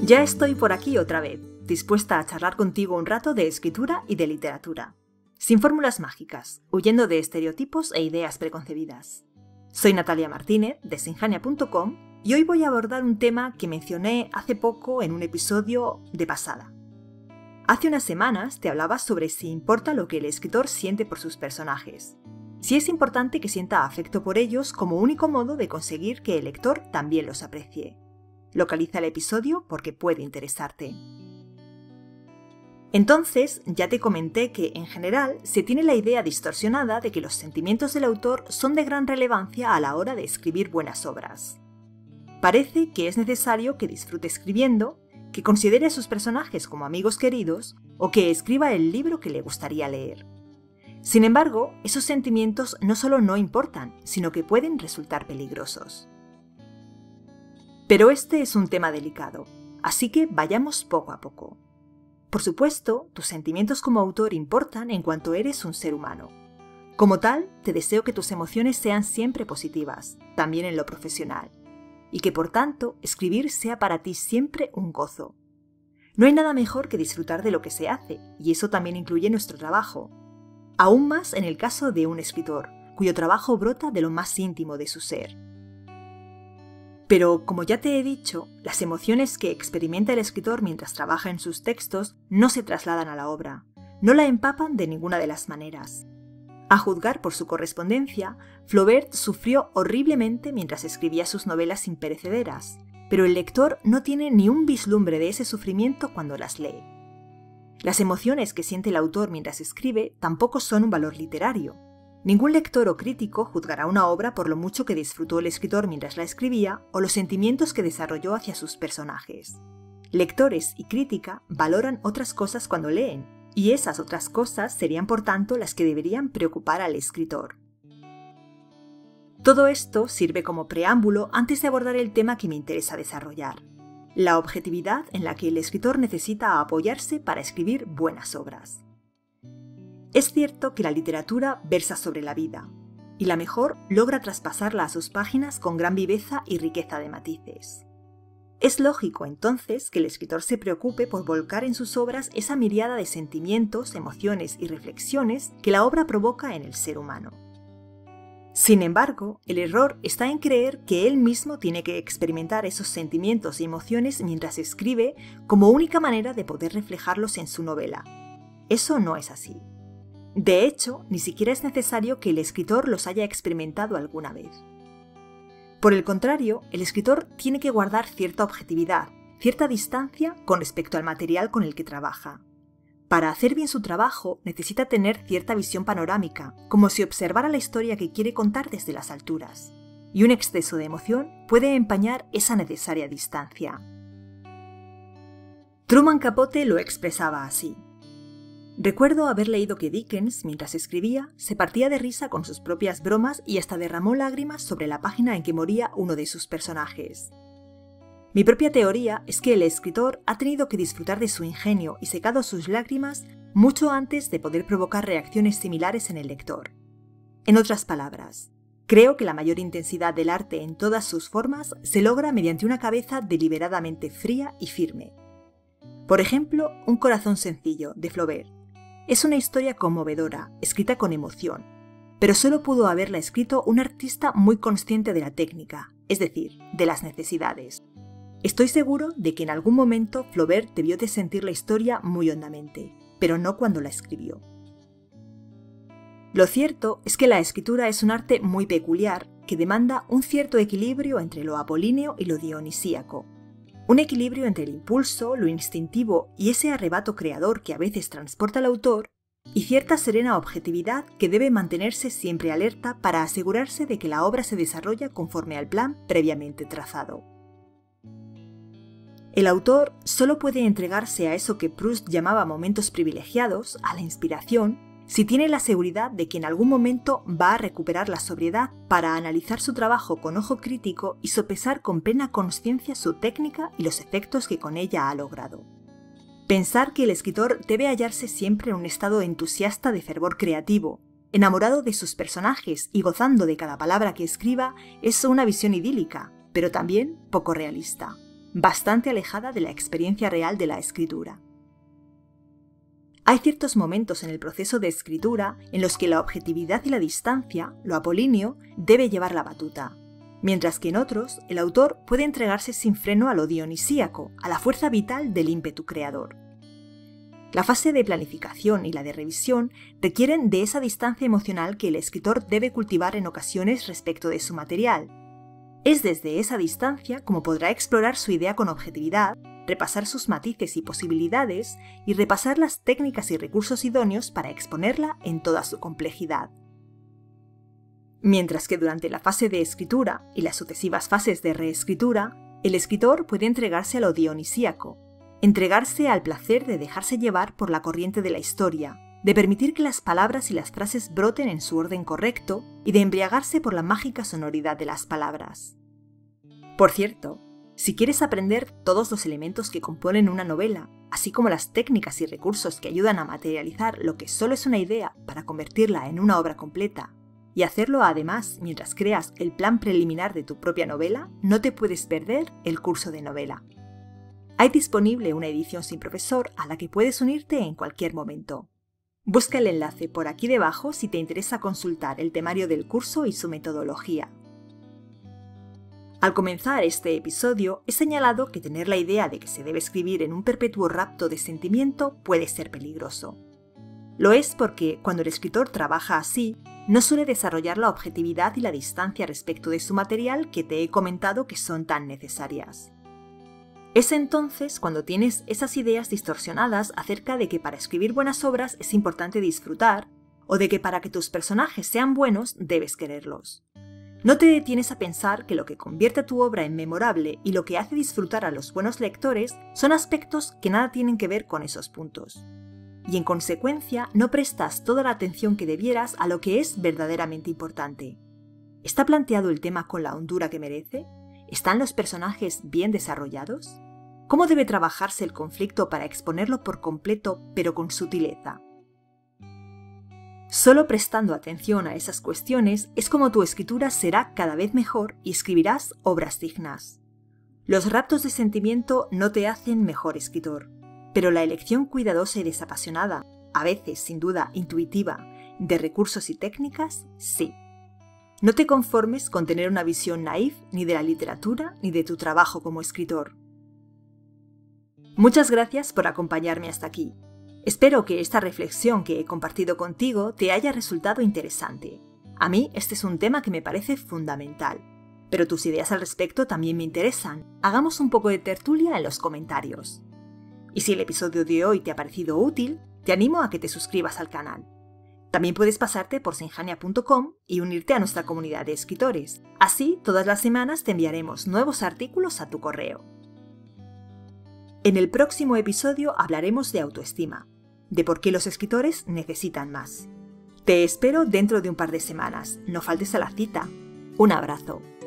Ya estoy por aquí otra vez, dispuesta a charlar contigo un rato de escritura y de literatura. Sin fórmulas mágicas, huyendo de estereotipos e ideas preconcebidas. Soy Natalia Martínez, de Sinjania.com, y hoy voy a abordar un tema que mencioné hace poco en un episodio de pasada. Hace unas semanas te hablaba sobre si importa lo que el escritor siente por sus personajes. Si es importante que sienta afecto por ellos como único modo de conseguir que el lector también los aprecie. Localiza el episodio porque puede interesarte. Entonces, ya te comenté que, en general, se tiene la idea distorsionada de que los sentimientos del autor son de gran relevancia a la hora de escribir buenas obras. Parece que es necesario que disfrute escribiendo, que considere a sus personajes como amigos queridos o que escriba el libro que le gustaría leer. Sin embargo, esos sentimientos no solo no importan, sino que pueden resultar peligrosos. Pero este es un tema delicado, así que vayamos poco a poco. Por supuesto, tus sentimientos como autor importan en cuanto eres un ser humano. Como tal, te deseo que tus emociones sean siempre positivas, también en lo profesional, y que por tanto, escribir sea para ti siempre un gozo. No hay nada mejor que disfrutar de lo que se hace, y eso también incluye nuestro trabajo. Aún más en el caso de un escritor, cuyo trabajo brota de lo más íntimo de su ser. Pero, como ya te he dicho, las emociones que experimenta el escritor mientras trabaja en sus textos no se trasladan a la obra, no la empapan de ninguna de las maneras. A juzgar por su correspondencia, Flaubert sufrió horriblemente mientras escribía sus novelas imperecederas, pero el lector no tiene ni un vislumbre de ese sufrimiento cuando las lee. Las emociones que siente el autor mientras escribe tampoco son un valor literario. Ningún lector o crítico juzgará una obra por lo mucho que disfrutó el escritor mientras la escribía o los sentimientos que desarrolló hacia sus personajes. Lectores y crítica valoran otras cosas cuando leen, y esas otras cosas serían por tanto las que deberían preocupar al escritor. Todo esto sirve como preámbulo antes de abordar el tema que me interesa desarrollar: la objetividad en la que el escritor necesita apoyarse para escribir buenas obras. Es cierto que la literatura versa sobre la vida, y la mejor logra traspasarla a sus páginas con gran viveza y riqueza de matices. Es lógico, entonces, que el escritor se preocupe por volcar en sus obras esa miríada de sentimientos, emociones y reflexiones que la obra provoca en el ser humano. Sin embargo, el error está en creer que él mismo tiene que experimentar esos sentimientos y emociones mientras escribe como única manera de poder reflejarlos en su novela. Eso no es así. De hecho, ni siquiera es necesario que el escritor los haya experimentado alguna vez. Por el contrario, el escritor tiene que guardar cierta objetividad, cierta distancia con respecto al material con el que trabaja. Para hacer bien su trabajo, necesita tener cierta visión panorámica, como si observara la historia que quiere contar desde las alturas. Y un exceso de emoción puede empañar esa necesaria distancia. Truman Capote lo expresaba así: recuerdo haber leído que Dickens, mientras escribía, se partía de risa con sus propias bromas y hasta derramó lágrimas sobre la página en que moría uno de sus personajes. Mi propia teoría es que el escritor ha tenido que disfrutar de su ingenio y secado sus lágrimas mucho antes de poder provocar reacciones similares en el lector. En otras palabras, creo que la mayor intensidad del arte en todas sus formas se logra mediante una cabeza deliberadamente fría y firme. Por ejemplo, Un corazón sencillo, de Flaubert. Es una historia conmovedora, escrita con emoción, pero solo pudo haberla escrito un artista muy consciente de la técnica, es decir, de las necesidades. Estoy seguro de que en algún momento Flaubert debió de sentir la historia muy hondamente, pero no cuando la escribió. Lo cierto es que la escritura es un arte muy peculiar que demanda un cierto equilibrio entre lo apolíneo y lo dionisíaco. Un equilibrio entre el impulso, lo instintivo y ese arrebato creador que a veces transporta al autor, y cierta serena objetividad que debe mantenerse siempre alerta para asegurarse de que la obra se desarrolla conforme al plan previamente trazado. El autor solo puede entregarse a eso que Proust llamaba momentos privilegiados, a la inspiración, si tiene la seguridad de que en algún momento va a recuperar la sobriedad para analizar su trabajo con ojo crítico y sopesar con plena conciencia su técnica y los efectos que con ella ha logrado. Pensar que el escritor debe hallarse siempre en un estado entusiasta de fervor creativo, enamorado de sus personajes y gozando de cada palabra que escriba, es una visión idílica, pero también poco realista. bastante alejada de la experiencia real de la escritura. Hay ciertos momentos en el proceso de escritura en los que la objetividad y la distancia, lo apolíneo, debe llevar la batuta, mientras que en otros el autor puede entregarse sin freno a lo dionisíaco, a la fuerza vital del ímpetu creador. La fase de planificación y la de revisión requieren de esa distancia emocional que el escritor debe cultivar en ocasiones respecto de su material. Es desde esa distancia como podrá explorar su idea con objetividad, repasar sus matices y posibilidades y repasar las técnicas y recursos idóneos para exponerla en toda su complejidad. Mientras que durante la fase de escritura y las sucesivas fases de reescritura, el escritor puede entregarse a lo dionisíaco, entregarse al placer de dejarse llevar por la corriente de la historia, de permitir que las palabras y las frases broten en su orden correcto y de embriagarse por la mágica sonoridad de las palabras. Por cierto, si quieres aprender todos los elementos que componen una novela, así como las técnicas y recursos que ayudan a materializar lo que solo es una idea para convertirla en una obra completa, y hacerlo además mientras creas el plan preliminar de tu propia novela, no te puedes perder el curso de novela. Hay disponible una edición sin profesor a la que puedes unirte en cualquier momento. Busca el enlace por aquí debajo si te interesa consultar el temario del curso y su metodología. Al comenzar este episodio, he señalado que tener la idea de que se debe escribir en un perpetuo rapto de sentimiento puede ser peligroso. Lo es porque, cuando el escritor trabaja así, no suele desarrollar la objetividad y la distancia respecto de su material que te he comentado que son tan necesarias. Es entonces cuando tienes esas ideas distorsionadas acerca de que para escribir buenas obras es importante disfrutar, o de que para que tus personajes sean buenos debes quererlos. No te detienes a pensar que lo que convierte a tu obra en memorable y lo que hace disfrutar a los buenos lectores son aspectos que nada tienen que ver con esos puntos. Y en consecuencia no prestas toda la atención que debieras a lo que es verdaderamente importante. ¿Está planteado el tema con la hondura que merece? ¿Están los personajes bien desarrollados? ¿Cómo debe trabajarse el conflicto para exponerlo por completo pero con sutileza? Solo prestando atención a esas cuestiones es como tu escritura será cada vez mejor y escribirás obras dignas. Los raptos de sentimiento no te hacen mejor escritor, pero la elección cuidadosa y desapasionada, a veces sin duda intuitiva, de recursos y técnicas, sí. No te conformes con tener una visión naif ni de la literatura ni de tu trabajo como escritor. Muchas gracias por acompañarme hasta aquí. Espero que esta reflexión que he compartido contigo te haya resultado interesante. A mí este es un tema que me parece fundamental, pero tus ideas al respecto también me interesan. Hagamos un poco de tertulia en los comentarios. Y si el episodio de hoy te ha parecido útil, te animo a que te suscribas al canal. También puedes pasarte por sinjania.com y unirte a nuestra comunidad de escritores. Así, todas las semanas te enviaremos nuevos artículos a tu correo. En el próximo episodio hablaremos de autoestima, de por qué los escritores necesitan más. Te espero dentro de un par de semanas. No faltes a la cita. Un abrazo.